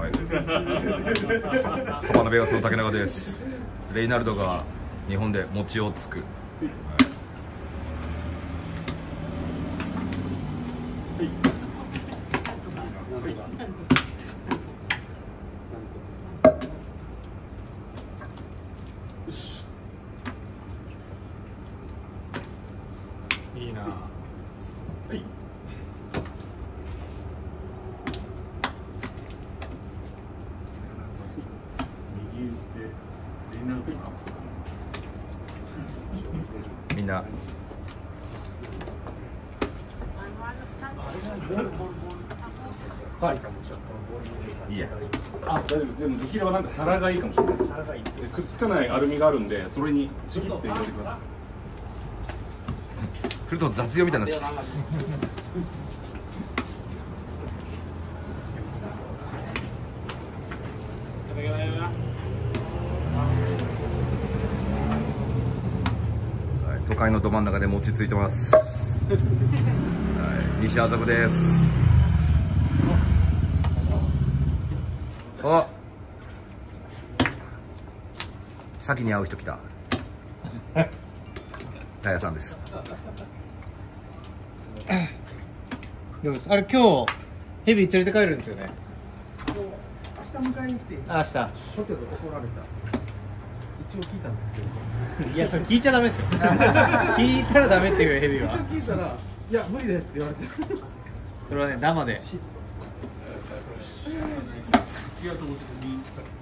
はい、パパのベガスの竹中です。レイナルドが日本で餅をつく、はい、 いいな。はい。右打ってレイナルドか。 みんな。 はい。 いいや。 あ、大丈夫です。でもできればなんか皿がいいかもしれないです。皿がいい。くっつかないアルミがあるんで、それにちぎって入れてください。 すると雑用みたいになっちゃった。都会のど真ん中で餅ついてます。はい、西麻布です。あ、先に会う人来た。タイヤさんです。 でもあれ今日ヘビ連れて帰るんですよね。 明日迎えに来ていいですか。 明日。 ホテル怒られた。一応聞いたんですけど。 いやそれ聞いちゃダメですよ。聞いたらダメっていうヘビは。 一応聞いたらいや無理ですって言われて。 それはね生で。 ありがとうございます。